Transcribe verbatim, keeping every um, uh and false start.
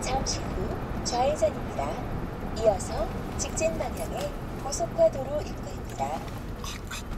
잠시 후 좌회전입니다. 이어서 직진 방향의 고속화도로 입구입니다. 컷, 컷.